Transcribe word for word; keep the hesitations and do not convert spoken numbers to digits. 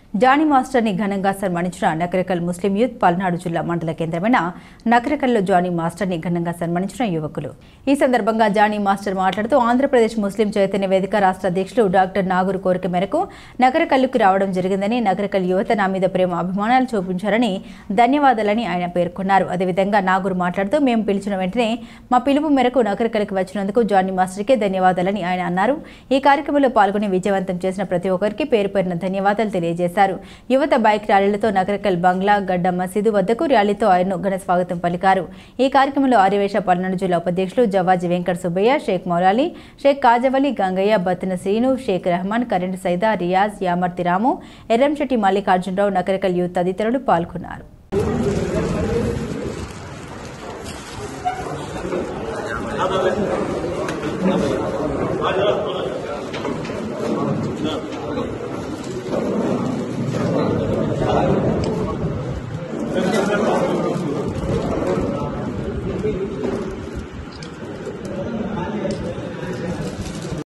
Johnny మాస్టర్ని ఘనంగా సన్మానించిన నకరికల్ ముస్లిం యూత్ పల్నాడు జిల్లా మండల కేంద్రమైన నకరికల్లో జానీ మాస్టర్ని ఘనంగా సన్మానించిన యువకులు. ఈ సందర్భంగా జానీ మాస్టర్ మాట్లాడుతూ ఆంధ్రప్రదేశ్ ముస్లిం చైతన్య వేదిక రాష్ట్ర అధ్యక్షులు డాక్టర్ నాగూరు కోరిక మేరకు నకరికల్లుకు రావడం జరిగిందని, నకరికల్ యువత నా మీద ప్రేమ అభిమానాలు చూపించారని, ధన్యవాదాలని ఆయన పేర్కొన్నారు. అదేవిధంగా నాగూరు మాట్లాడుతూ మేము పిలిచిన వెంటనే మా పిలుపు మేరకు నకరికల్కి వచ్చినందుకు జానీ మాస్టర్కే ధన్యవాదాలని ఆయన అన్నారు. ఈ కార్యక్రమంలో పాల్గొని విజయవంతం చేసిన ప్రతి ఒక్కరికి పేరు పేరున ధన్యవాదాలు తెలియజేశారు. యువత బైక్ ర్యాలీలతో నకరికల్ బంగ్లా గడ్డ మసీదు వద్దకు ర్యాలీతో ఆయన్ను ఘన స్వాగతం పలికారు. ఈ కార్యక్రమంలో ఆర్యవేశ పల్నాడు జిల్లా ఉపాధ్యక్షులు జవాజీ వెంకట సుబ్బయ్య, షేక్ మౌలాలి, షేక్ కాజవలి, గంగయ్య, బత్తిన శ్రీను, షేక్ రెహమాన్, కరెంట్ సైదా, రియాజ్, యామర్తి రాము, ఎర్రంశెట్టి మల్లికార్జునరావు, నకరికల్ యూత్ తదితరులు పాల్గొన్నారు.